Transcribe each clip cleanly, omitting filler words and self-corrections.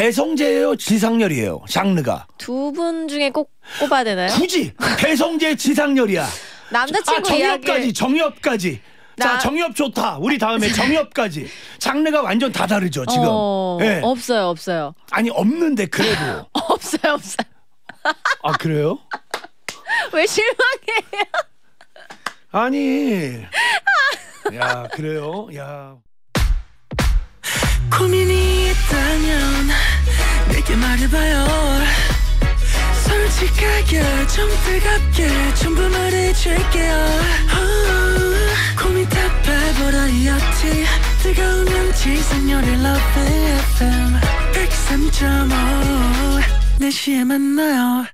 배성재예요, 지상렬이에요? 장르가 두 분 중에 꼭 꼽아야 되나요? 굳이 배성재, 지상렬이야. 남자친구 정엽까지. 자, 정엽 좋다. 우리 다음에 정엽까지. 장르가 완전 다 다르죠 지금. 네. 없어요. 아니 없는데 그래도. 없어요. 아 그래요? 왜 실망해요? 아니. 야 그래요? 야. 고민이 있다면 내게 말해봐요. 솔직하게 좀 뜨겁게 전부 말해줄게요. 고민 답해보라 이었지. 뜨거우면 지상렬의 Love FM 103.5 4시에 만나요.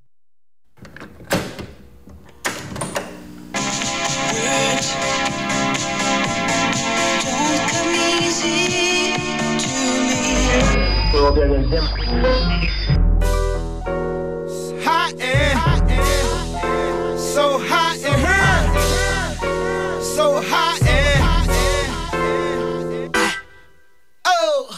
Hot and so hot and so hot and oh.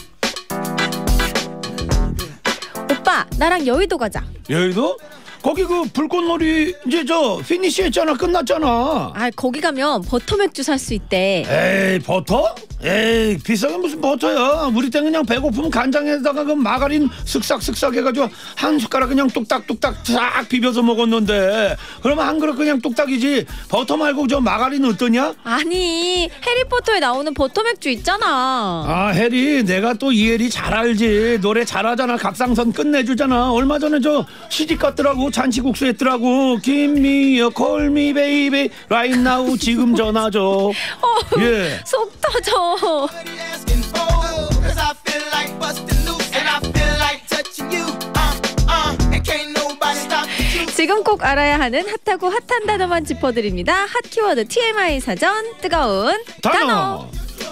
오빠 나랑 여의도 가자. 여의도? 거기 그 불꽃놀이 이제 저 피니시 했잖아. 끝났잖아. 아 거기 가면 버터 맥주 살 수 있대. 에이 버터? 에이 비싸게 무슨 버터야. 우리 때 그냥 배고프면 간장에다가 그 마가린 쓱싹쓱싹 해가지고 한 숟가락 그냥 뚝딱뚝딱 싹 비벼서 먹었는데 그러면 한 그릇 그냥 뚝딱이지. 버터 말고 저 마가린 어떠냐? 아니 해리포터에 나오는 버터 맥주 있잖아. 아 해리 내가 또 이 해리 잘 알지. 노래 잘하잖아. 갑상선 끝내주잖아. 얼마 전에 저 시집 갔더라고. 잔치국수 했더라고. Give me a call me baby right now. 지금 전화 줘. 예. 속 터져. Asking for, 'cause I feel like busting loose and I feel like touching you. And can't nobody stop you. 지금 꼭 알아야 하는 핫하고 핫한 단어만 짚어드립니다. 핫 키워드 TMI 사전 뜨거운 단어.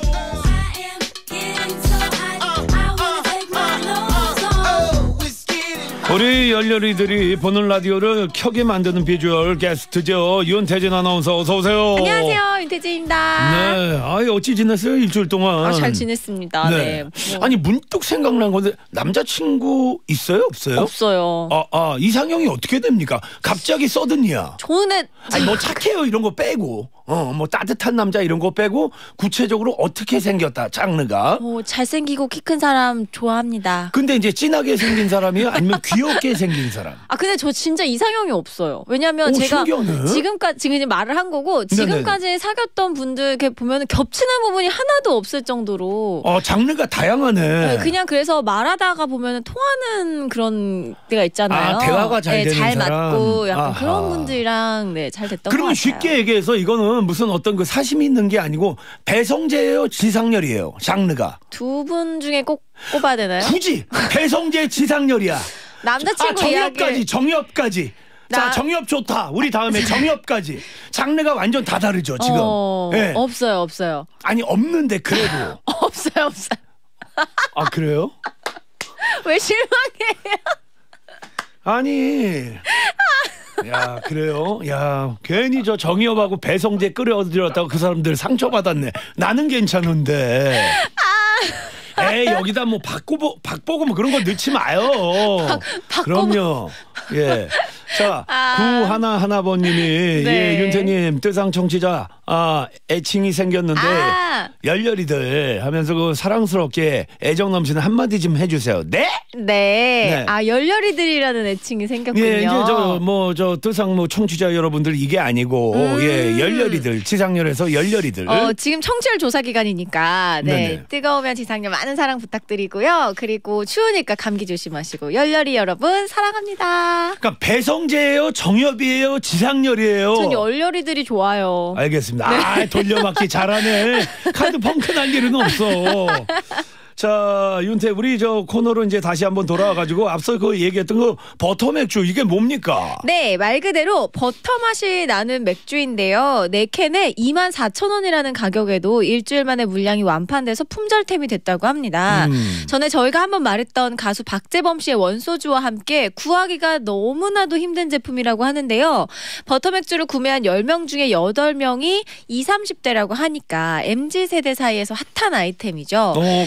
우리 열렬이들이 보는 라디오를 켜게 만드는 비주얼 게스트죠. 윤태진 아나운서 어서 오세요. 안녕하세요, 윤태진입니다. 네, 아이 어찌 지냈어요 일주일 동안? 잘 지냈습니다. 네. 아니 문득 생각난 건데 남자친구 있어요 없어요? 없어요. 이상형이 어떻게 됩니까? 갑자기 서든이야. 저는 아니 뭐 착해요 이런 거 빼고 뭐 따뜻한 남자 이런 거 빼고 구체적으로 어떻게 생겼다 장르가. 잘생기고 키 큰 사람 좋아합니다. 근데 이제 진하게 생긴 사람이요 아니면 귀엽게 생긴 사람? 근데 저 진짜 이상형이 없어요. 왜냐면 제가 신기하네. 지금 이제 말을 한 거고 지금까지 사귀었던 분들 이렇게 보면 겹치는 부분이 하나도 없을 정도로. 장르가 다양하네. 그냥 그래서 말하다가 보면 통하는 그런 데가 있잖아요. 대화가 잘 되는 잘 사람. 맞고 약간 아하. 그런 분들이랑 잘 됐던 것 같아요. 그러면 쉽게 얘기해서 이거는 무슨 어떤 그 사심이 있는 게 아니고 배성재예요, 지상렬이에요, 장르가. 두 분 중에 꼭 꼽아야 되나요? 굳이 배성재, 지상렬이야. 남자친구 정엽까지. 자, 정엽 좋다. 우리 다음에 정엽까지. 장르가 완전 다 다르죠 지금. 네. 없어요. 아니 없는데 그래도. 없어요. 아 그래요? 왜 실망해요? 아니. 야 그래요? 야 괜히 저 정엽하고 배성재 끌어들였다고 그 사람들 상처받았네. 나는 괜찮은데. 에이 여기다 뭐 박보고 뭐 그런 거 넣지 마요. 그럼요. 예. 자, 9111번님이 예, 윤태님 뜨상 청취자 애칭이 생겼는데 열렬이들 하면서 그 사랑스럽게 애정 넘치는 한마디 좀 해주세요. 네? 네. 열렬이들이라는 애칭이 생겼군요. 예, 이제 저 뜨상 뭐 청취자 여러분들 이게 아니고 예, 열렬이들 지상렬에서 열렬이들. 지금 청취율 조사 기간이니까 뜨거우면 지상렬 많은 사랑 부탁드리고요. 그리고 추우니까 감기 조심하시고 열렬이 여러분 사랑합니다. 그러니까 배성재예요, 정엽이에요, 지상렬이에요. 전 열렬이들이 좋아요. 알겠습니다. 돌려막기 잘하네. 카드 펑크 날 일은 없어. 자, 윤태 우리 저 코너로 이제 다시 한번 돌아와가지고 앞서 그 얘기했던 그 버터 맥주 이게 뭡니까? 네, 말 그대로 버터 맛이 나는 맥주인데요. 4캔에 24,000원이라는 가격에도 일주일 만에 물량이 완판돼서 품절템이 됐다고 합니다. 전에 저희가 한번 말했던 가수 박재범 씨의 원소주와 함께 구하기가 너무나도 힘든 제품이라고 하는데요. 버터 맥주를 구매한 10명 중에 8명이 20, 30대라고 하니까 MZ세대 사이에서 핫한 아이템이죠. 그렇구나.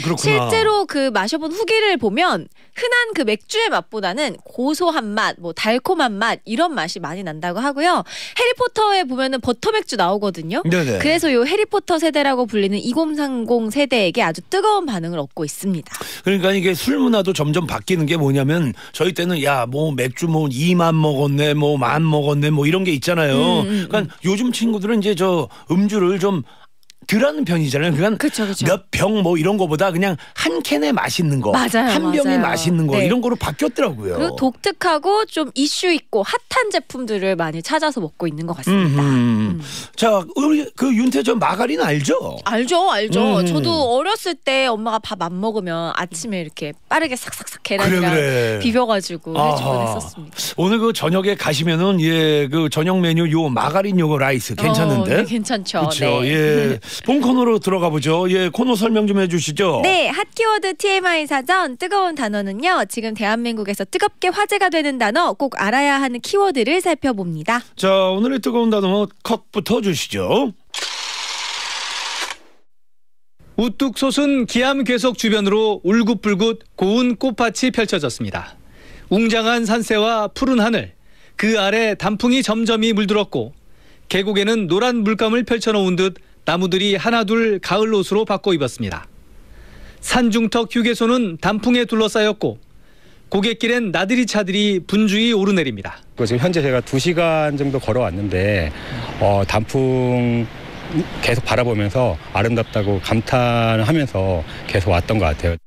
실제로 그 마셔본 후기를 보면 흔한 그 맥주의 맛보다는 고소한 맛, 뭐 달콤한 맛 이런 맛이 많이 난다고 하고요. 해리포터에 보면은 버터 맥주 나오거든요. 네네. 그래서 요 해리포터 세대라고 불리는 2030 세대에게 아주 뜨거운 반응을 얻고 있습니다. 그러니까 이게 술 문화도 점점 바뀌는 게 뭐냐면 저희 때는 야 뭐 맥주 뭐 2만 먹었네 뭐 만 먹었네 뭐 이런 게 있잖아요. 그러니까 요즘 친구들은 이제 저 음주를 좀 덜하는 편이잖아요. 그러니까 몇 병 뭐 이런 거보다 그냥 한 캔에 맛있는 거, 맞아요, 한 병에 맞아요. 맛있는 거 네. 이런 거로 바뀌었더라고요. 그리고 독특하고 좀 이슈 있고 핫한 제품들을 많이 찾아서 먹고 있는 것 같습니다. 자, 우리 그 윤태저 마가린 알죠? 알죠. 저도 어렸을 때 엄마가 밥 안 먹으면 아침에 이렇게 빠르게 싹싹싹 계란이랑 그래. 비벼가지고 해주곤 아하. 했었습니다. 오늘 그 저녁에 가시면은 예, 그 저녁 메뉴 요 마가린 요거 라이스 괜찮은데? 네, 괜찮죠. 그렇죠. 네. 예. 본 코너로 들어가 보죠. 예, 코너 설명 좀 해주시죠. 네, 핫키워드 TMI 사전 뜨거운 단어는요. 지금 대한민국에서 뜨겁게 화제가 되는 단어 꼭 알아야 하는 키워드를 살펴봅니다. 자, 오늘의 뜨거운 단어 컷부터 주시죠. 우뚝 솟은 기암 괴석 주변으로 울긋불긋 고운 꽃밭이 펼쳐졌습니다. 웅장한 산세와 푸른 하늘, 그 아래 단풍이 점점이 물들었고 계곡에는 노란 물감을 펼쳐놓은 듯 나무들이 하나둘 가을 옷으로 바꿔 입었습니다. 산중턱 휴게소는 단풍에 둘러싸였고 고갯길엔 나들이 차들이 분주히 오르내립니다. 지금 현재 제가 2시간 정도 걸어왔는데 단풍 계속 바라보면서 아름답다고 감탄하면서 계속 왔던 것 같아요.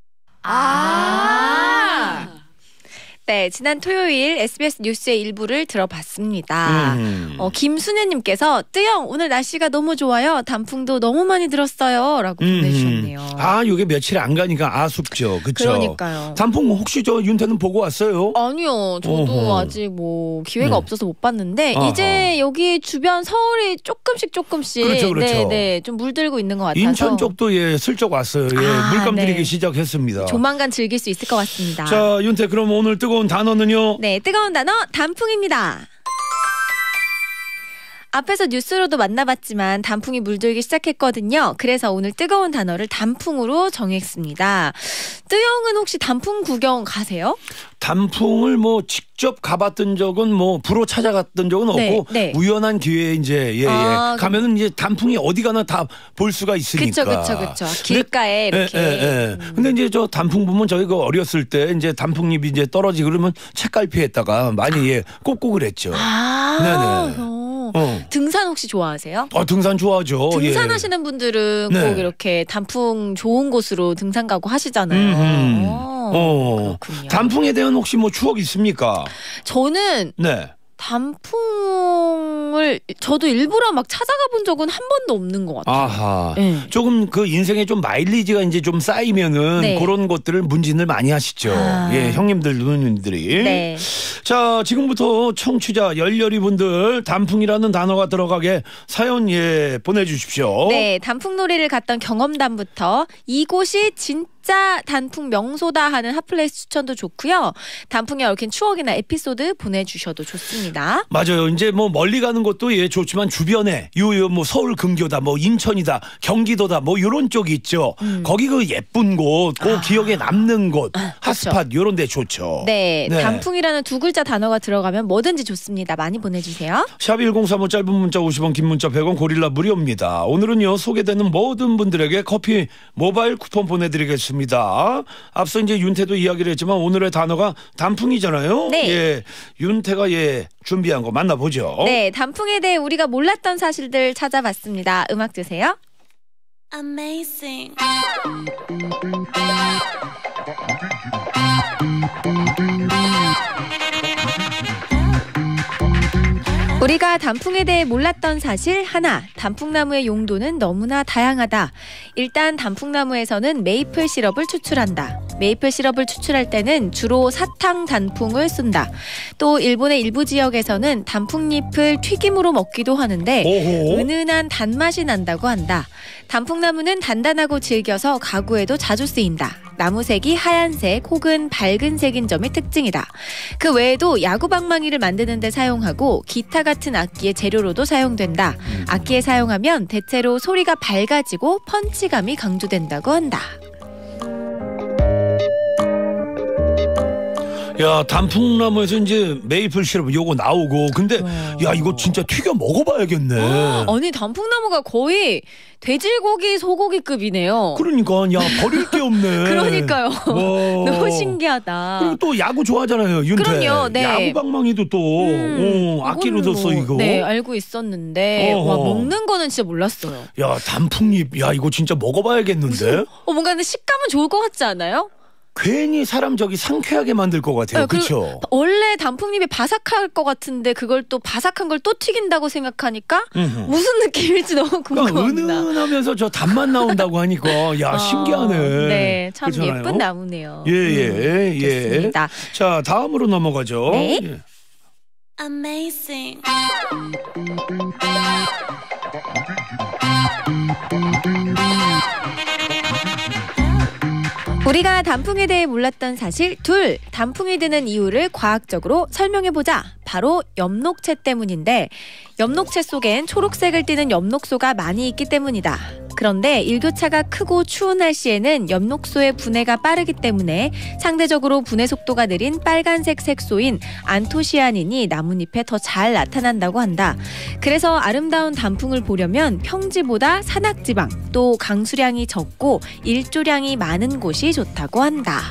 네, 지난 토요일 SBS 뉴스의 일부를 들어봤습니다. 김순애님께서 뜨영 오늘 날씨가 너무 좋아요. 단풍도 너무 많이 들었어요. 라고 보내주셨네요. 아, 요게 며칠 안 가니까 아쉽죠. 그쵸? 그러니까요. 단풍 혹시 저 윤태는 보고 왔어요? 아니요. 저도 어허. 아직 뭐 기회가 네. 없어서 못 봤는데 아하. 이제 여기 주변 서울이 조금씩 그렇죠. 네, 좀 물들고 있는 것 같아서 인천 쪽도 예, 슬쩍 왔어요. 예, 물감 네. 들이기 시작했습니다. 조만간 즐길 수 있을 것 같습니다. 자, 윤태 그럼 오늘 뜨거운 단어는요? 네, 뜨거운 단어 단풍입니다. 앞에서 뉴스로도 만나봤지만 단풍이 물들기 시작했거든요. 그래서 오늘 뜨거운 단어를 단풍으로 정했습니다. 뜨영은 혹시 단풍 구경 가세요? 단풍을 뭐 직접 가봤던 적은 뭐 부로 찾아갔던 적은 네, 없고 네. 우연한 기회에 이제 가면은 이제 단풍이 어디 가나 다 볼 수가 있으니까. 그쵸. 길가에 이렇게. 근데 이제 저 단풍 보면 저희 그 어렸을 때 이제 단풍잎이 이제 떨어지고 그러면 책갈피에다가 많이 꽂고 그랬죠. 네네. 등산 혹시 좋아하세요? 등산 좋아하죠. 등산하시는 분들은 네. 꼭 이렇게 단풍 좋은 곳으로 등산 가고 하시잖아요. 그렇군요. 단풍에 대한 혹시 뭐 추억 있습니까? 저는 네. 단풍을 저도 일부러 막 찾아가 본 적은 한 번도 없는 것 같아요. 아하. 네. 조금 그 인생에 좀 마일리지가 이제 좀 쌓이면은 네. 그런 것들을 문진을 많이 하시죠. 예, 형님들, 누님들이. 네. 자, 지금부터 청취자 열렬히 분들 단풍이라는 단어가 들어가게 사연 보내주십시오. 네, 단풍놀이를 갔던 경험담부터 이곳이 진짜 단풍 명소다 하는 핫플레이스 추천도 좋고요. 단풍에 얽힌 추억이나 에피소드 보내주셔도 좋습니다. 맞아요. 이제 뭐 멀리 가는 것도 좋지만 주변에 뭐 서울 근교다, 뭐 인천이다, 경기도다, 뭐 이런 쪽이 있죠. 거기 그 예쁜 곳, 그 기억에 남는 곳, 핫스팟 이런 데 좋죠. 네, 단풍이라는 두 글자 단어가 들어가면 뭐든지 좋습니다. 많이 보내주세요. 샵 1035 짧은 문자 50원, 긴 문자 100원, 고릴라 무료입니다. 오늘은요 소개되는 모든 분들에게 커피 모바일 쿠폰 보내드리겠습니다. 앞서 이제 윤태도 이야기를 했지만 오늘의 단어가 단풍이잖아요. 네. 예, 윤태가 준비한 거 만나보죠. 네, 단풍에 대해 우리가 몰랐던 사실들 찾아봤습니다. 음악 주세요. Amazing. 우리가 단풍에 대해 몰랐던 사실 하나. 단풍나무의 용도는 너무나 다양하다. 일단 단풍나무에서는 메이플 시럽을 추출한다. 메이플 시럽을 추출할 때는 주로 사탕 단풍을 쓴다. 또 일본의 일부 지역에서는 단풍잎을 튀김으로 먹기도 하는데 은은한 단맛이 난다고 한다. 단풍나무는 단단하고 질겨서 가구에도 자주 쓰인다. 나무색이 하얀색 혹은 밝은색인 점이 특징이다. 그 외에도 야구방망이를 만드는 데 사용하고 기타 같은 악기의 재료로도 사용된다. 악기에 사용하면 대체로 소리가 밝아지고 펀치감이 강조된다고 한다. 야, 단풍나무에서 이제 메이플 시럽 요거 나오고 근데 야 이거 진짜 튀겨 먹어봐야겠네. 아니 단풍나무가 거의 돼지고기 소고기급이네요. 그러니까 야 버릴 게 없네. 그러니까요. 와. 너무 신기하다. 그리고 또 야구 좋아하잖아요, 윤태. 그럼요, 네. 야구 방망이도 또 악기로 이거는 뒀어 이거. 네, 알고 있었는데 와, 먹는 거는 진짜 몰랐어요. 야, 단풍잎, 야 이거 진짜 먹어봐야겠는데. 뭔가 근데 식감은 좋을 것 같지 않아요? 괜히 사람 저기 상쾌하게 만들 것 같아요, 그렇죠? 원래 단풍잎이 바삭할 것 같은데 그걸 또 바삭한 걸 또 튀긴다고 생각하니까 무슨 느낌일지 너무 그러니까 궁금합니다. 은은하면서 저 단맛 나온다고 하니까 야 신기하네. 네, 참 그렇잖아요? 예쁜 나무네요. 예. 좋습니다. 자, 다음으로 넘어가죠. 네. 예. Amazing. 우리가 단풍에 대해 몰랐던 사실 둘, 단풍이 드는 이유를 과학적으로 설명해보자. 바로 엽록체 때문인데 엽록체 속엔 초록색을 띠는 엽록소가 많이 있기 때문이다. 그런데 일교차가 크고 추운 날씨에는 엽록소의 분해가 빠르기 때문에 상대적으로 분해 속도가 느린 빨간색 색소인 안토시아닌이 나뭇잎에 더 잘 나타난다고 한다. 그래서 아름다운 단풍을 보려면 평지보다 산악지방 또 강수량이 적고 일조량이 많은 곳이 좋다고 한다.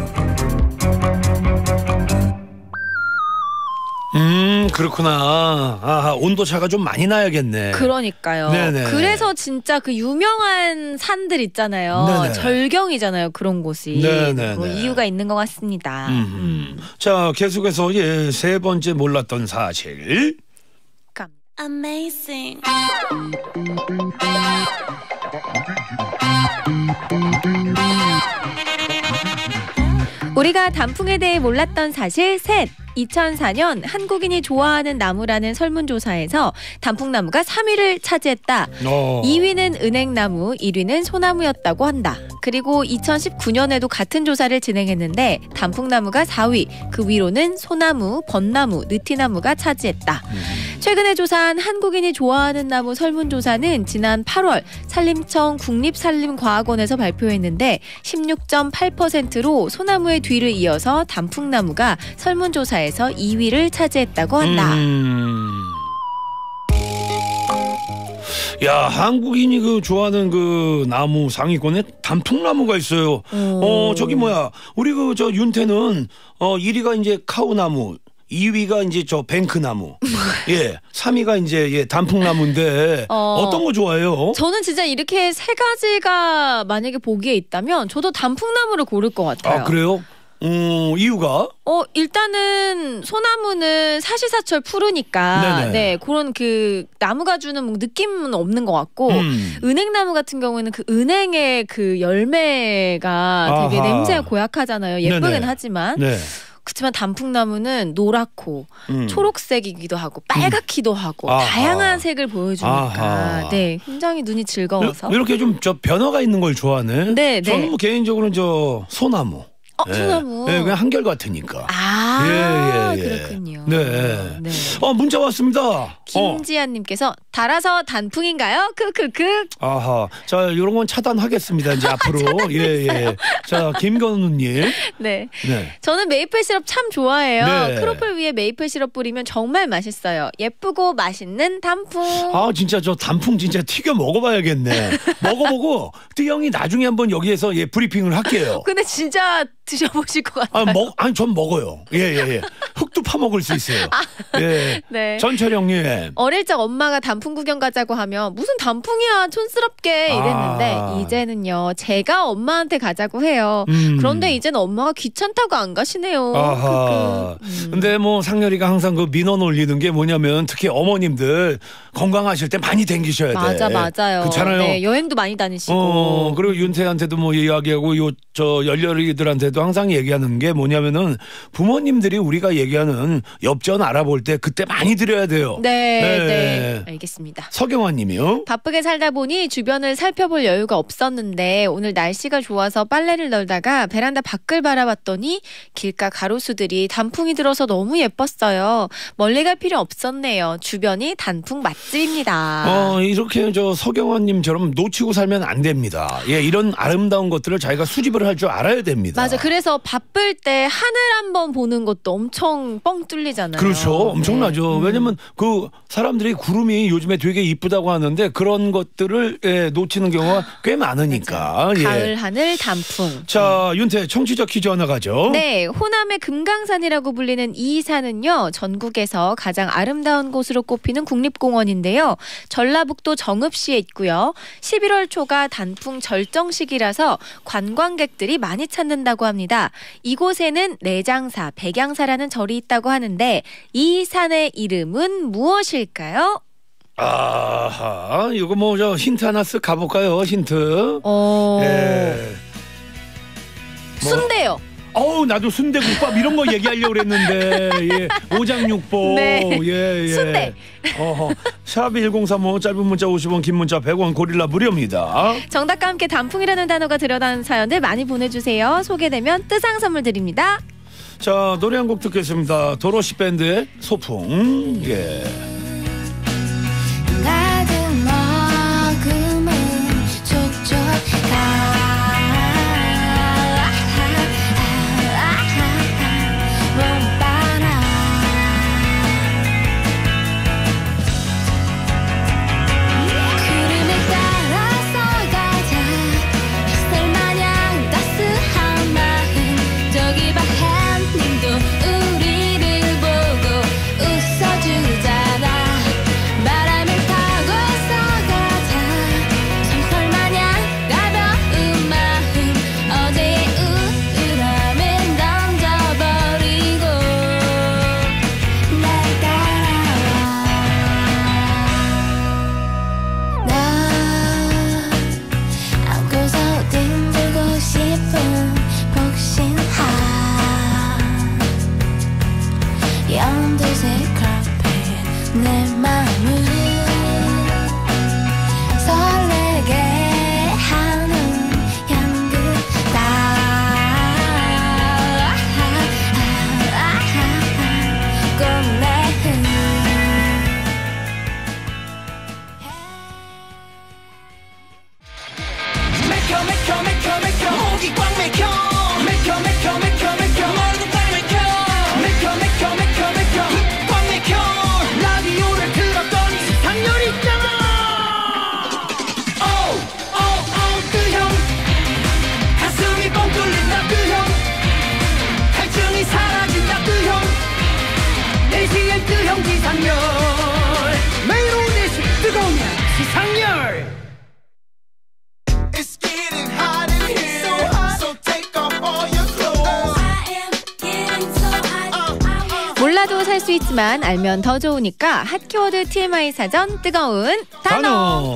그렇구나. 아하, 온도차가 좀 많이 나야겠네. 그러니까요. 네네. 그래서 진짜 그 유명한 산들 있잖아요. 네네. 절경이잖아요. 그런 곳이. 네네네. 뭐 이유가 있는 것 같습니다. 자, 계속해서 세 번째 몰랐던 사실. Amazing. 우리가 단풍에 대해 몰랐던 사실 셋. 2004년 한국인이 좋아하는 나무라는 설문조사에서 단풍나무가 3위를 차지했다. 2위는 은행나무, 1위는 소나무였다고 한다. 그리고 2019년에도 같은 조사를 진행했는데 단풍나무가 4위, 그 위로는 소나무, 벚나무, 느티나무가 차지했다. 최근에 조사한 한국인이 좋아하는 나무 설문조사는 지난 8월 산림청 국립산림과학원에서 발표했는데 16.8%로 소나무의 뒤를 이어서 단풍나무가 설문조사에서 2위를 차지했다고 한다. 야, 한국인이 그 좋아하는 그 나무 상위권에 단풍나무가 있어요. 저기 뭐야, 우리 그 저 윤태는 1위가 이제 카우나무, 2위가 이제 저 뱅크나무, 예, 3위가 이제 단풍나무인데 어떤 거 좋아해요? 저는 진짜 이렇게 세 가지가 만약에 보기에 있다면 저도 단풍나무를 고를 것 같아요. 아, 그래요? 이유가? 일단은 소나무는 사시사철 푸르니까 네네. 네, 그런 그 나무가 주는 뭐 느낌은 없는 것 같고 은행나무 같은 경우에는 그 은행의 그 열매가 되게 아하. 냄새가 고약하잖아요. 예쁘긴 네네. 하지만 네. 그렇지만 단풍나무는 노랗고 초록색이기도 하고 빨갛기도 하고 아하. 다양한 색을 보여주니까 아하. 네, 굉장히 눈이 즐거워서 이렇게 좀 저 변화가 있는 걸 좋아하네. 네, 네. 저는 뭐 개인적으로는 저 소나무. 소나무. 네, 그냥 한결 같으니까. 아, 예. 그렇군요. 네. 네. 문자 왔습니다. 김지아님께서 달아서 단풍인가요? 크크크. 아하. 자, 이런 건 차단하겠습니다. 이제 앞으로. 예. 자, 김건우님. 네. 네. 저는 메이플 시럽 참 좋아해요. 네. 크로플 위에 메이플 시럽 뿌리면 정말 맛있어요. 예쁘고 맛있는 단풍. 아, 진짜 저 단풍 진짜 튀겨 먹어봐야겠네. 먹어보고 뜨영이 나중에 한번 여기에서 브리핑을 할게요. 근데 진짜 드셔보실 것 같아요. 아니 전 먹어요. 예. 흙도 파먹을 수 있어요. 예. 네. 전철영님. 어릴 적 엄마가 단풍 구경 가자고 하면 무슨 단풍이야 촌스럽게 이랬는데 이제는요 제가 엄마한테 가자고 해요. 그런데 이제는 엄마가 귀찮다고 안 가시네요. 아하. 근데 뭐 상렬이가 항상 그 민원 올리는 게 뭐냐면 특히 어머님들 건강하실 때 많이 댕기셔야 돼. 맞아요. 그렇잖아요. 네, 여행도 많이 다니시고. 그리고 윤태한테도 뭐 이야기하고 저 열렬이들한테도 항상 얘기하는 게 뭐냐면은 부모님들이 우리가 얘기하는 엽전 알아볼 올 때 그때 많이 드려야 돼요. 네. 알겠습니다. 서경환님이요. 바쁘게 살다 보니 주변을 살펴볼 여유가 없었는데 오늘 날씨가 좋아서 빨래를 널다가 베란다 밖을 바라봤더니 길가 가로수들이 단풍이 들어서 너무 예뻤어요. 멀리 갈 필요 없었네요. 주변이 단풍 맛집입니다. 이렇게 저 서경환님처럼 놓치고 살면 안 됩니다. 예, 이런 아름다운 것들을 자기가 수집을 할 줄 알아야 됩니다. 맞아. 그래서 바쁠 때 하늘 한번 보는 것도 엄청 뻥 뚫리잖아요. 그렇죠. 엄청나죠. 네. 왜냐면 그 사람들이 구름이 요즘에 되게 이쁘다고 하는데 그런 것들을 놓치는 경우가 꽤 많으니까. 예. 가을 하늘 단풍. 자, 윤태 청취자 퀴즈 하나 가죠. 네, 호남의 금강산이라고 불리는 이 산은요, 전국에서 가장 아름다운 곳으로 꼽히는 국립공원인데요. 전라북도 정읍시에 있고요. 11월 초가 단풍 절정 시기라서 관광객들이 많이 찾는다고 합니다. 이곳에는 내장사, 백양사라는 절이 있다고 하는데 이 산의 이름은 무엇일까요? 아하, 이거 뭐 저 힌트 하나 쓱 가볼까요? 힌트. 예. 순대요. 나도 순대국밥 이런 거 얘기하려고 그랬는데 예. 오장육보 네. 예. 순대. 샵 1035 짧은 문자 50원 긴 문자 100원 고릴라 무료입니다. 정답과 함께 단풍이라는 단어가 들어간 사연들 많이 보내주세요. 소개되면 뜨상 선물 드립니다. 자, 노래 한 곡 듣겠습니다. 도로시 밴드의 소풍. 예. It's getting hot in here, so take off all your clothes. 몰라도 살 수 있지만 알면 더 좋으니까 핫키워드 TMI 사전 뜨거운 단어.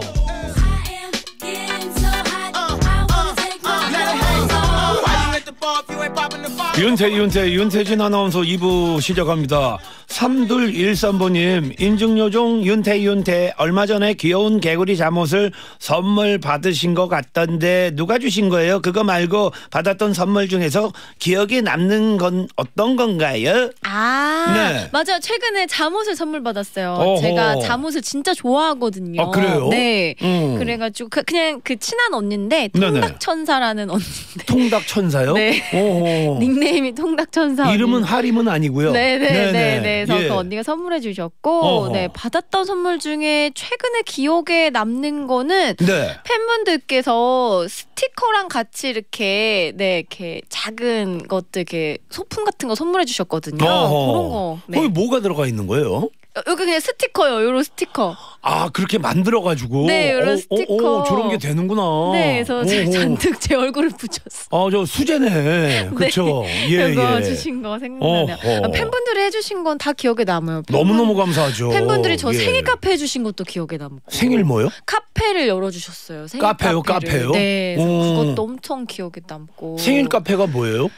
윤태진 아나운서 2부 시작합니다. 3213번님 인증요정 윤태 얼마 전에 귀여운 개구리 잠옷을 선물 받으신 것 같던데 누가 주신 거예요? 그거 말고 받았던 선물 중에서 기억에 남는 건 어떤 건가요? 네. 맞아요. 최근에 잠옷을 선물 받았어요. 어허. 제가 잠옷을 진짜 좋아하거든요. 아, 그래요? 네. 그래가지고 그냥 그 친한 언니인데 통닭천사라는 언니인데. 통닭천사요? 네. 오호. 닉네임이 통닭천사. 이름은 하림은 아니고요. 네네네. 그래서 예. 그 언니가 선물해 주셨고, 어허. 네, 받았던 선물 중에 최근에 기억에 남는 거는 네. 팬분들께서 스티커랑 같이 이렇게 이렇게 작은 것들 이렇게 소품 같은 거 선물해 주셨거든요. 어허. 그런 거. 네. 거기 뭐가 들어가 있는 거예요? 여기 그냥 스티커요. 요런 스티커. 아, 그렇게 만들어가지고. 네, 이런 스티커. 저런 게 되는구나. 네, 그래서 오호. 잔뜩 제 얼굴을 붙였어. 저 수제네. 그렇죠. 예, 이거 예. 주신 거 생각나네요. 어허. 팬분들이 해주신 건 다 기억에 남아요. 너무너무 감사하죠. 팬분들이 저 예. 생일 카페 해주신 것도 기억에 남고. 생일 뭐요? 카페를 열어주셨어요. 생일 카페요, 카페를. 카페요? 네, 그래서 오. 그것도 엄청 기억에 남고. 생일 카페가 뭐예요?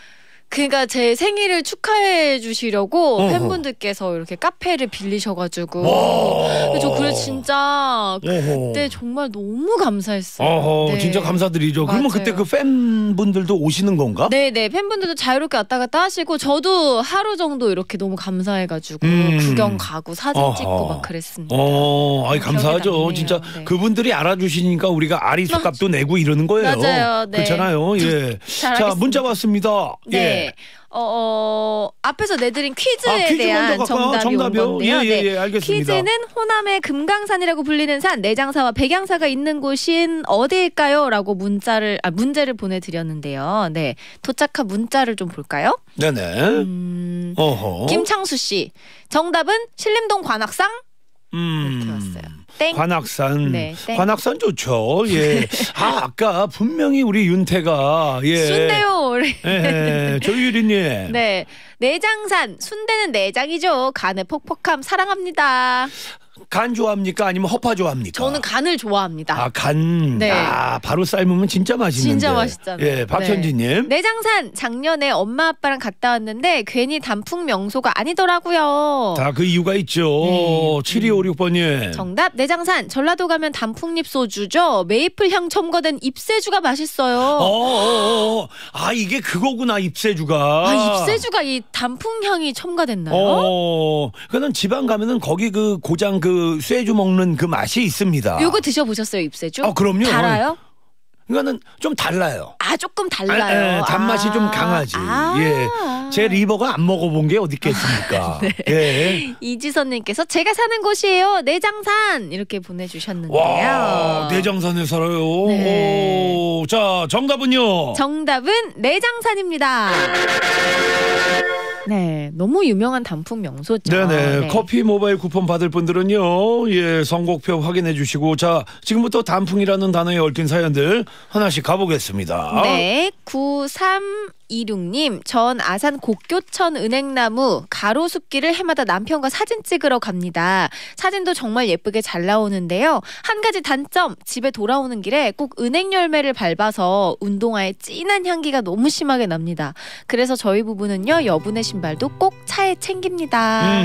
그러니까 제 생일을 축하해 주시려고 어허. 팬분들께서 이렇게 카페를 빌리셔가지고 와. 저 그래 진짜 어허. 그때 정말 너무 감사했어요. 어허, 네. 진짜 감사드리죠. 그러면 맞아요. 그때 그 팬분들도 오시는 건가? 네네 팬분들도 자유롭게 왔다 갔다 하시고 저도 하루 정도 이렇게 너무 감사해가지고 구경 가고 사진 어허. 찍고 막 그랬습니다. 아이 기억에 감사하죠. 남네요. 진짜 네. 그분들이 알아주시니까 우리가 아리수값도 내고 이러는 거예요. 맞아요. 네. 그렇잖아요. 예. 자, 잘하겠습니다. 문자 왔습니다. 네. 예. 앞에서 내드린 퀴즈에 퀴즈 대한 먼저 갈까요? 정답이 온 정답이요? 건데요. 예, 알겠습니다. 퀴즈는 호남의 금강산이라고 불리는 산, 내장사와 백양사가 있는 곳인 어디일까요? 라고 문제를 보내드렸는데요. 네, 도착한 문자를 좀 볼까요? 네네. 어허. 김창수 씨. 정답은 신림동 관악산? 이렇게 왔어요. 땡. 관악산. 네, 땡. 관악산 좋죠. 예. 아까 분명히 우리 윤태가 예. 순대요. 예. 조유리님. 네, 내장산. 순대는 내장이죠. 간의 퍽퍽함 사랑합니다. 간 좋아합니까? 아니면 허파 좋아합니까? 저는 간을 좋아합니다. 아, 간. 네. 아, 바로 삶으면 진짜 맛있는데. 진짜 맛있잖아요. 예, 박현지님. 내장산 작년에 엄마 아빠랑 갔다 왔는데 괜히 단풍 명소가 아니더라고요. 다 그 이유가 있죠. 네. 7256번님. 정답 내장산 전라도 가면 단풍잎 소주죠. 메이플 향 첨가된 잎새주가 맛있어요. 아, 이게 그거구나, 잎새주가. 아, 잎새주가 이 단풍 향이 첨가됐나요? 그는 지방 가면은 거기 그 고장 그 쇠주 먹는 그 맛이 있습니다. 이거 드셔보셨어요, 잎새주? 그럼요. 달아요? 이거는 좀 달라요. 아, 조금 달라요. 단맛이 좀 강하지. 예. 제 리버가 안 먹어본 게 어디 있겠습니까? 네. 예. 이지선님께서 제가 사는 곳이에요. 내장산 이렇게 보내주셨는데요. 와, 내장산에 살아요. 네. 오, 자, 정답은요. 정답은 내장산입니다. 네, 너무 유명한 단풍 명소죠. 네네. 네. 커피 모바일 쿠폰 받을 분들은요, 예, 선곡표 확인해 주시고, 자, 지금부터 단풍이라는 단어에 얽힌 사연들 하나씩 가보겠습니다. 네, 9326님, 전 아산 곡교천 은행나무 가로숲길을 해마다 남편과 사진 찍으러 갑니다. 사진도 정말 예쁘게 잘 나오는데요. 한 가지 단점, 집에 돌아오는 길에 꼭 은행 열매를 밟아서 운동화의 진한 향기가 너무 심하게 납니다. 그래서 저희 부부는요, 여분의 신발도 꼭 차에 챙깁니다.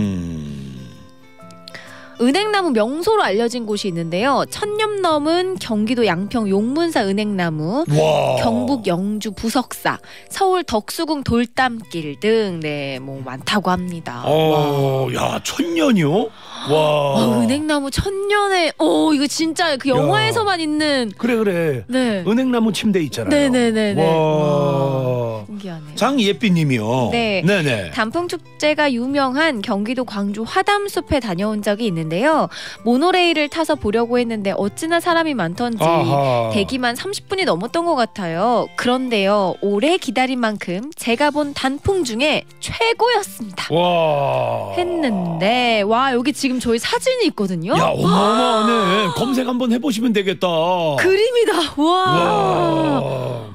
은행나무 명소로 알려진 곳이 있는데요. 1000년 넘은 경기도 양평 용문사 은행나무, 와. 경북 영주 부석사, 서울 덕수궁 돌담길 등 네, 뭐 많다고 합니다. 야, 1000년이요? 와. 은행나무 1000년에 이거 진짜 그 영화에서만 있는 그래. 네. 은행나무 침대 있잖아요. 네네네네. 와. 신기하네요. 장예삐님이요. 네. 네네. 단풍 축제가 유명한 경기도 광주 화담숲에 다녀온 적이 있는데요. 모노레일을 타서 보려고 했는데 어찌나 사람이 많던지 아하. 대기만 30분이 넘었던 것 같아요. 그런데요, 오래 기다린 만큼 제가 본 단풍 중에 최고였습니다. 와. 했는데 와, 여기 지금 저희 사진이 있거든요. 야, 어마어마하네. 검색 한번 해보시면 되겠다. 그림이다. 와.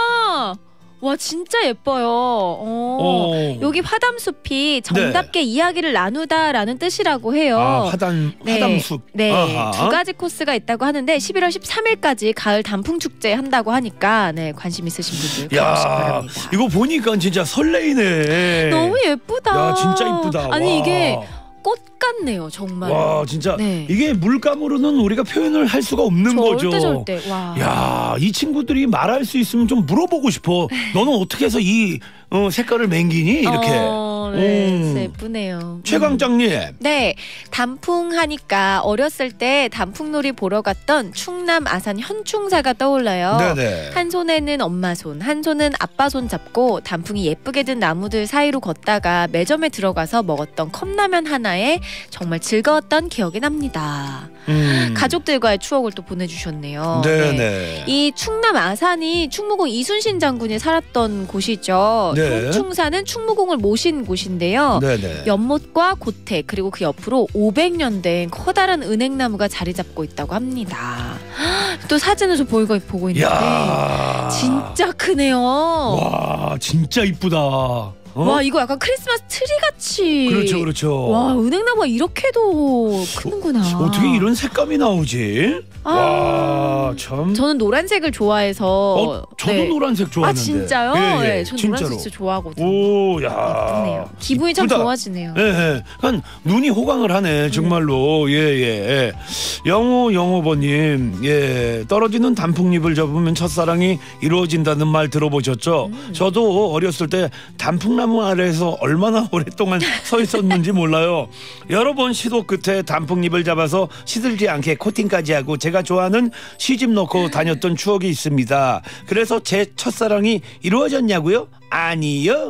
와, 진짜 예뻐요. 여기 화담숲이 정답게 이야기를 나누다라는 뜻이라고 해요. 아, 화담숲. 네, 아하. 2가지 코스가 있다고 하는데 11월 13일까지 가을 단풍 축제 한다고 하니까 네, 관심 있으신 분들 가보시기 바랍니다. 이거 보니까 진짜 설레이네. 너무 예쁘다. 야, 진짜 이쁘다. 아니 와. 이게 꽃 같네요, 정말. 와, 진짜 네. 이게 물감으로는 우리가 표현을 할 수가 없는 거죠. 절대. 와. 야, 이 친구들이 말할 수 있으면 좀 물어보고 싶어. 너는 어떻게 해서 이 색깔을 맹기니? 이렇게. 네, 진짜 예쁘네요. 최광장님. 네, 단풍 하니까 어렸을 때 단풍놀이 보러 갔던 충남 아산 현충사가 떠올라요. 네네. 한 손에는 엄마 손, 한 손은 아빠 손 잡고 단풍이 예쁘게 든 나무들 사이로 걷다가 매점에 들어가서 먹었던 컵라면 하나에 정말 즐거웠던 기억이 납니다. 가족들과의 추억을 또 보내주셨네요. 네네. 이 충남 아산이 충무공 이순신 장군이 살았던 곳이죠. 네. 충사는 충무공을 모신 곳인데요. 네네. 연못과 고택 그리고 그 옆으로 500년 된 커다란 은행나무가 자리 잡고 있다고 합니다. 또 사진을 좀 보고 있는데 야. 진짜 크네요. 와, 진짜 이쁘다. 와 이거 약간 크리스마스 트리 같이. 그렇죠, 그렇죠. 와 은행나무가 이렇게도 크는구나. 어떻게 이런 색감이 나오지? 와, 참. 저는 노란색을 좋아해서. 저도 네. 노란색 좋아하는데. 진짜요? 네, 저는 진짜로. 노란색 진짜 좋아하거든요. 오, 야. 예쁘네요. 기분이 참 이쁘다. 좋아지네요. 예, 예. 한 눈이 호강을 하네, 정말로. 예, 예. 영호번님, 예. 떨어지는 단풍잎을 접으면 첫사랑이 이루어진다는 말 들어보셨죠? 저도 어렸을 때 단풍나무 아래에서 얼마나 오랫동안 서 있었는지 몰라요. 여러 번 시도 끝에 단풍잎을 잡아서 시들지 않게 코팅까지 하고 제가 좋아하는 시집 넣고 다녔던 추억이 있습니다. 그래서 제 첫사랑이 이루어졌냐고요? 아니요.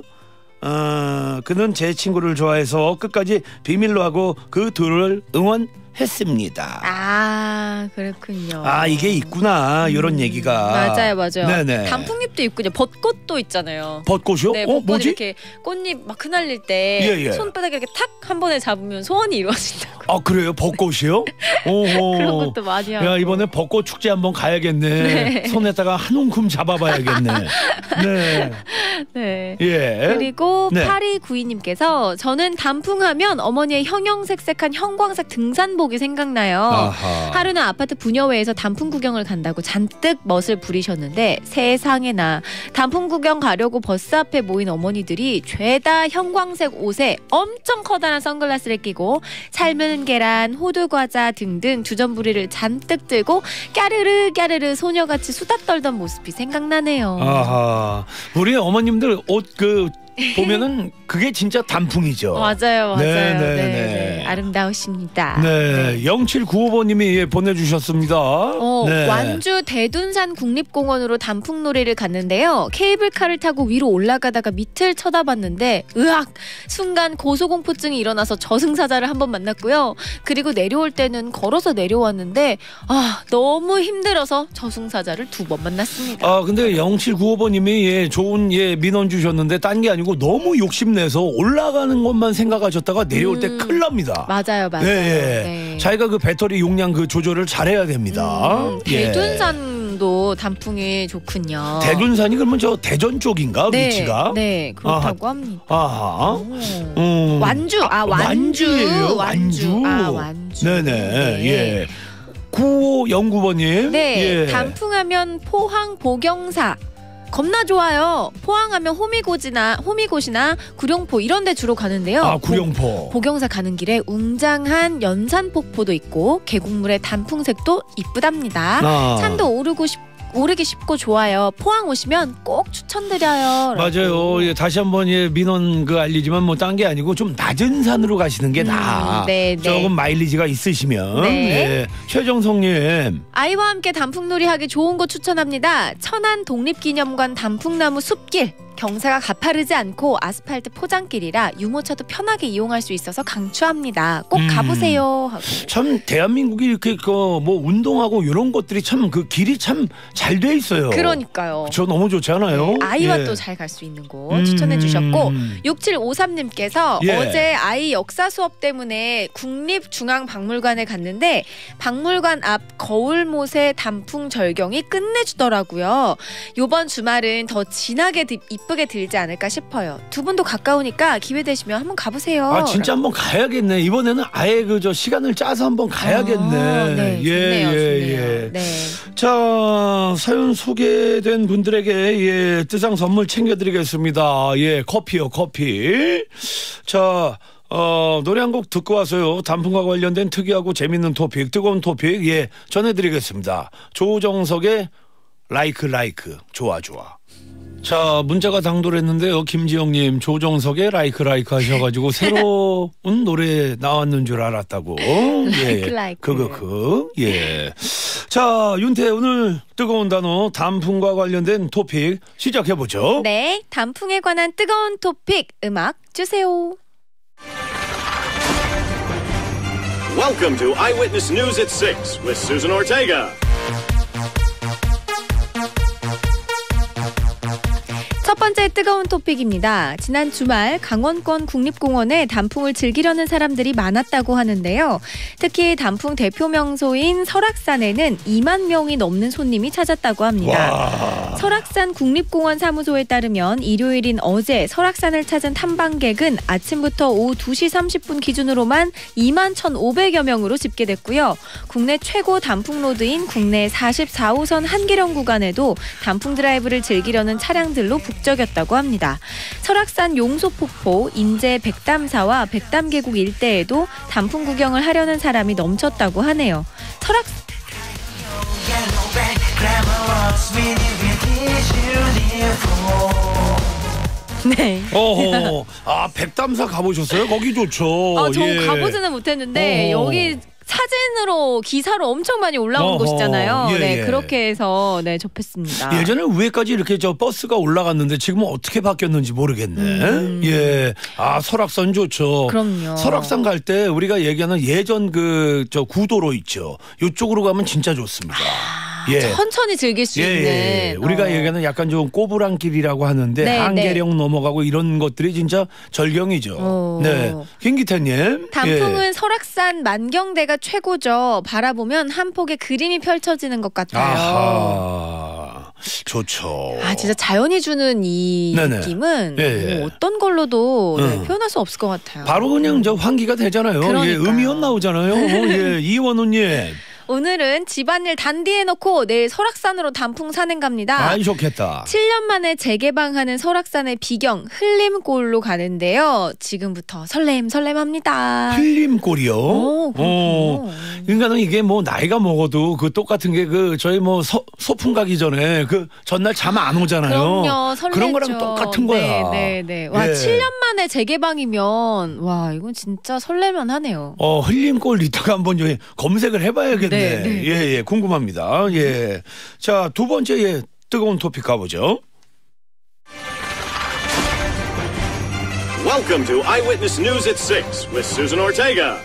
그는 제 친구를 좋아해서 끝까지 비밀로 하고 그 둘을 응원했습니다. 아 그렇군요. 아 이게 있구나 이런 얘기가. 맞아요, 맞아요. 네네. 단풍잎도 있군요. 벚꽃도 있잖아요. 벚꽃이요? 네, 벚꽃 뭐지? 이렇게 꽃잎 막 흩날릴 때 예, 예. 손바닥에 이렇게 탁 한 번에 잡으면 소원이 이루어진다고. 아 그래요? 벚꽃이요? 오호. 그런 것도 많이 하고. 야 이번에 벚꽃 축제 한번 가야겠네. 네. 손에다가 한 움큼 잡아봐야겠네. 네. 네. 예. 그리고 네. 8292님께서 저는 단풍하면 어머니의 형형색색한 형광색 등산복이 생각나요. 아하. 하루는 아파트 부녀회에서 단풍 구경을 간다고 잔뜩 멋을 부리셨는데 세상에나 단풍 구경 가려고 버스 앞에 모인 어머니들이 죄다 형광색 옷에 엄청 커다란 선글라스를 끼고 삶은 계란, 호두 과자 등등 주전부리를 잔뜩 들고 까르르 까르르 소녀같이 수다 떨던 모습이 생각나네요. 아하. 우리 어머님들 옷 보면은 그게 진짜 단풍이죠. 맞아요, 맞아요. 네, 네, 네, 네. 네. 아름다우십니다. 네, 0795번님이 보내주셨습니다. 네. 완주 대둔산 국립공원으로 단풍놀이를 갔는데요. 케이블카를 타고 위로 올라가다가 밑을 쳐다봤는데 으악! 순간 고소공포증이 일어나서 저승사자를 한번 만났고요. 그리고 내려올 때는 걸어서 내려왔는데 너무 힘들어서 저승사자를 2번 만났습니다. 아 근데 0795번님이 좋은 민원 주셨는데 딴 게 아니고 너무 욕심내서 올라가는 것만 생각하셨다가 내려올 때 큰일 납니다. 맞아요, 맞아요. 네. 자기가 그 배터리 용량 조절을 잘해야 됩니다. 대둔산도 단풍이 좋군요. 대둔산이 그러면 저 대전 쪽인가 위치가? 네, 그렇다고 합니다. 아하. 완주, 완주예요. 완주. 네네. 예. 9509번님. 네, 예. 단풍하면 포항 보경사. 겁나 좋아요. 포항하면 호미곶이나 구룡포 이런 데 주로 가는데요. 아, 구룡포. 보경사 가는 길에 웅장한 연산폭포도 있고 계곡물의 단풍색도 이쁘답니다. 산도 오르기 쉽고 좋아요. 포항 오시면 꼭 추천드려요. 맞아요. 예, 다시 한번 민원 알리지만 뭐 딴 게 아니고 좀 낮은 산으로 가시는 게 나아. 네, 조금 마일리지가 있으시면. 네. 예. 최정성님. 아이와 함께 단풍놀이 하기 좋은 곳 추천합니다. 천안 독립기념관 단풍나무 숲길. 경사가 가파르지 않고 아스팔트 포장길이라 유모차도 편하게 이용할 수 있어서 강추합니다. 꼭 가보세요. 하고. 참 대한민국이 이렇게 뭐 운동하고 이런 것들이 참 그 길이 참 잘 돼 있어요. 그러니까요. 저 너무 좋지 않아요? 네, 아이와 예. 또 잘 갈 수 있는 곳 추천해 주셨고 6753님께서 예. 어제 아이 역사 수업 때문에 국립중앙박물관에 갔는데 박물관 앞 거울못의 단풍 절경이 끝내주더라고요. 이번 주말은 더 진하게 이쁘게 들지 않을까 싶어요. 두 분도 가까우니까 기회 되시면 한번 가보세요. 아 진짜 한번 가야겠네. 이번에는 아예 시간을 짜서 한번 가야겠네. 네, 좋네요, 좋네요. 네. 자 사연 소개된 분들에게 뜨장 선물 챙겨드리겠습니다. 커피요 커피. 자 노래 한 곡 듣고 와서요. 단풍과 관련된 특이하고 재밌는 토픽 뜨거운 토픽 전해드리겠습니다. 조정석의 라이크 좋아. 자 문자가 당돌했는데요. 김지영님 조정석의 라이크 하셔가지고 새로운 노래 나왔는 줄 알았다고. 라이크. 예. 자 윤태 오늘 뜨거운 단어 단풍과 관련된 토픽 시작해보죠. 네, 단풍에 관한 뜨거운 토픽 음악 주세요. Welcome to Eyewitness News at 6 with Susan Ortega. 첫 첫 번째 뜨거운 토픽입니다. 지난 주말 강원권 국립공원에 단풍을 즐기려는 사람들이 많았다고 하는데요. 특히 단풍 대표 명소인 설악산에는 2만 명이 넘는 손님이 찾았다고 합니다. 와. 설악산 국립공원 사무소에 따르면 일요일인 어제 설악산을 찾은 탐방객은 아침부터 오후 2시 30분 기준으로만 2만 1,500여 명으로 집계됐고요. 국내 최고 단풍 로드인 국내 44호선 한계령 구간에도 단풍 드라이브를 즐기려는 차량들로 북적였다고 합니다. 설악산 용소폭포, 인제 백담사와 백담계곡 일대에도 단풍 구경을 하려는 사람이 넘쳤다고 하네요. 네. 백담사 가보셨어요? 거기 좋죠. 저 가보지는 못했는데 여기 사진으로 기사로 엄청 많이 올라온 곳이잖아요. 네, 그렇게 해서 접했습니다. 예전에 위에까지 이렇게 버스가 올라갔는데 지금은 어떻게 바뀌었는지 모르겠네. 예, 설악산 좋죠. 그럼요. 설악산 갈 때 우리가 얘기하는 예전 구도로 있죠. 이쪽으로 가면 진짜 좋습니다. 천천히 즐길 수 있는. 우리가 얘기하는 약간 좀 꼬부랑길이라고 하는데 한계령 넘어가고 이런 것들이 진짜 절경이죠. 네, 김기태님. 단풍은 설악산 만경대가 최고죠. 바라보면 한 폭의 그림이 펼쳐지는 것 같아요. 아하, 좋죠. 진짜 자연이 주는 이 느낌은 뭐 어떤 걸로도 표현할 수 없을 것 같아요. 바로 그냥 환기가 되잖아요. 음이온 나오잖아요. 이원우님. 오늘은 집안일 단디해 놓고 내일 설악산으로 단풍 산행 갑니다. 좋겠다. 7년 만에 재개방하는 설악산의 비경 흘림골로 가는데요. 지금부터 설렘합니다. 흘림골이요? 그러니까 이게 나이가 먹어도 똑같은 게 저희 소풍 가기 전에 전날 잠 안 오잖아요. 그럼요. 설레죠. 그런 거랑 똑같은 거야. 네. 와, 7년 만에 재개방이면 이건 진짜 설레만 하네요. 흘림골 이따가 한번 검색을 해봐야겠네. 네. 궁금합니다. 자, 두 번째 뜨거운 토픽 가보죠. Welcome to Eyewitness News at 6 with Susan Ortega.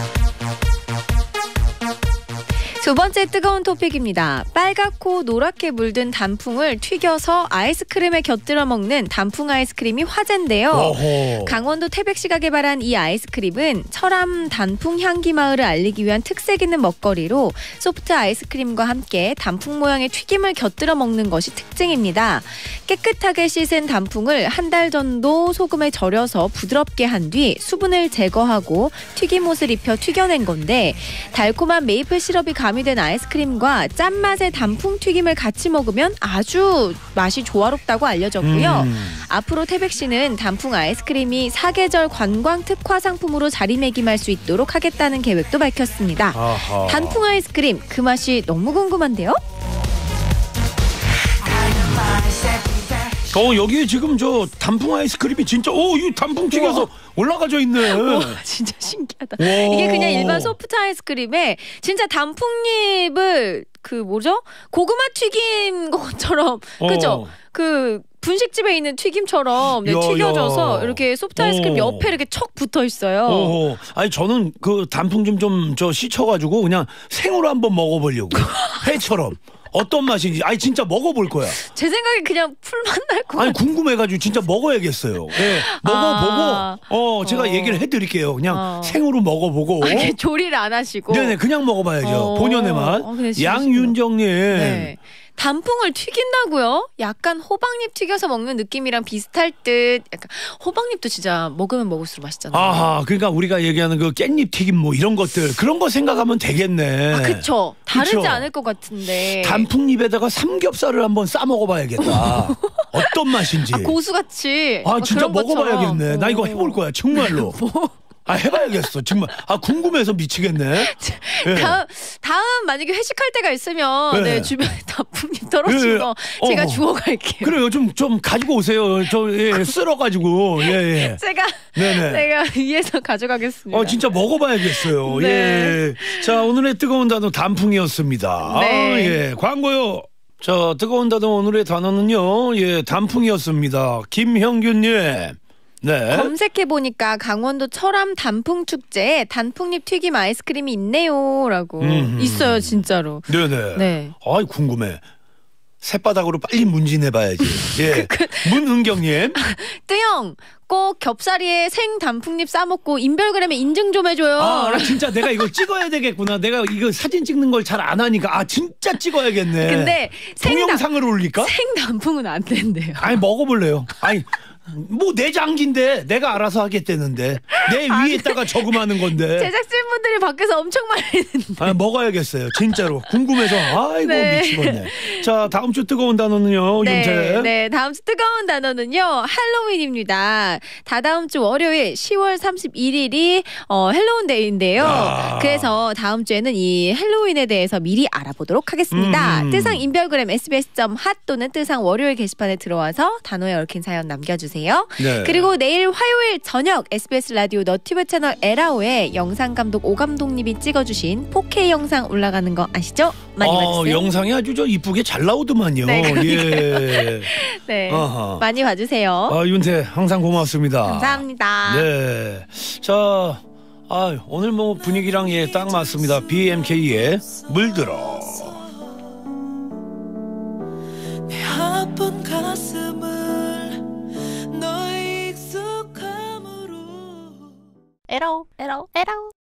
두 번째 뜨거운 토픽입니다. 빨갛고 노랗게 물든 단풍을 튀겨서 아이스크림에 곁들여 먹는 단풍 아이스크림이 화제인데요. 강원도 태백시가 개발한 이 아이스크림은 철암 단풍 향기 마을을 알리기 위한 특색 있는 먹거리로 소프트 아이스크림과 함께 단풍 모양의 튀김을 곁들여 먹는 것이 특징입니다. 깨끗하게 씻은 단풍을 한 달 정도 소금에 절여서 부드럽게 한 뒤 수분을 제거하고 튀김옷을 입혀 튀겨낸 건데 달콤한 메이플 시럽이 가미된 아이스크림과 짠맛의 단풍 튀김을 같이 먹으면 아주 맛이 조화롭다고 알려졌고요. 앞으로 태백시는 단풍 아이스크림이 사계절 관광 특화 상품으로 자리매김할 수 있도록 하겠다는 계획도 밝혔습니다. 단풍 아이스크림 그 맛이 너무 궁금한데요? 여기 지금 단풍 아이스크림이 진짜 이 단풍 튀겨서 올라가져 있네. 진짜 신기하다. 이게 그냥 일반 소프트 아이스크림에 진짜 단풍잎을 고구마 튀김 것처럼 그죠? 분식집에 있는 튀김처럼 튀겨져서 이렇게 소프트 아이스크림 옆에 이렇게 척 붙어 있어요. 저는 단풍 좀 씻어가지고 그냥 생으로 한번 먹어보려고. 회처럼. 어떤 맛인지 진짜 먹어볼 거야. 제 생각에 그냥 풀맛 날 것 같아요. 궁금해가지고 진짜 먹어야겠어요. 먹어보고 제가 얘기를 해드릴게요. 그냥 생으로 먹어보고. 조리를 안 하시고. 네네, 그냥 먹어봐야죠. 본연의 맛. 양윤정님. 네. 단풍을 튀긴다고요? 약간 호박잎 튀겨서 먹는 느낌이랑 비슷할 듯. 약간 호박잎도 진짜 먹으면 먹을수록 맛있잖아요. 그러니까 우리가 얘기하는 깻잎 튀김 이런 것들 그런 거 생각하면 되겠네. 그쵸. 다르지 않을 것 같은데. 단풍잎에다가 삼겹살을 한번 싸 먹어봐야겠다. 어떤 맛인지. 고수같이. 진짜 먹어봐야겠네. 나 이거 해볼 거야 정말로. 해봐야겠어 정말. 궁금해서 미치겠네. 다음 만약에 회식할 때가 있으면 주변에 단풍잎 떨어지면 제가 주워갈게요. 그래요. 좀 가지고 오세요. 쓸어가지고. 제가 위에서 가져가겠습니다. 진짜 먹어봐야겠어요. 네. 자, 오늘의 뜨거운 단어 단풍이었습니다. 광고요. 자, 뜨거운 단어 오늘의 단어는요. 단풍이었습니다. 김형균님. 네. 검색해보니까 강원도 철암 단풍축제에 단풍잎 튀김 아이스크림이 있네요 라고 있어요 진짜로. 네네. 네. 궁금해. 새바닥으로 빨리 문진해봐야지. 예. 문은경님. 뜨영 꼭 겹사리에 생 단풍잎 싸먹고 인별그램에 인증 좀 해줘요. 아 진짜 내가 이거 찍어야 되겠구나. 내가 이거 사진 찍는 걸 잘 안 하니까 아 진짜 찍어야겠네. 근데 동영상을 올릴까? 생 단풍은 안 된대요. 아니 먹어볼래요. 아니 뭐 내 장기인데 내가 알아서 하겠다는데 내 위에다가 저금하는 건데. 제작진분들이 밖에서 엄청 말했는데. 아 먹어야겠어요. 진짜로 궁금해서 아이고 네. 미치겠네. 자 다음 주 뜨거운 단어는요. 윤태. 네, 다음 주 뜨거운 단어는요. 할로윈입니다. 다다음 주 월요일 10월 31일이 헬로윈데이인데요. 야. 그래서 다음 주에는 이 헬로윈에 대해서 미리 알아보도록 하겠습니다. 뜨상 인별그램 sbs.핫 또는 뜨상 월요일 게시판에 들어와서 단어에 얽힌 사연 남겨주세요. 네. 그리고 내일 화요일 저녁 SBS 라디오 너튜브 채널 에라오에 영상감독 오 감독님이 찍어주신 4K 영상 올라가는 거 아시죠? 많이 봐주세요. 영상이 아주 저 이쁘게 잘 나오더만요. 네, 예. 네, 아하. 많이 봐주세요. 윤태 항상 고맙습니다. 감사합니다. 네. 자, 오늘 뭐 분위기랑 딱 맞습니다. BMK의 물들어. 내 아픈 가슴을 너의 익숙함으로 에라오.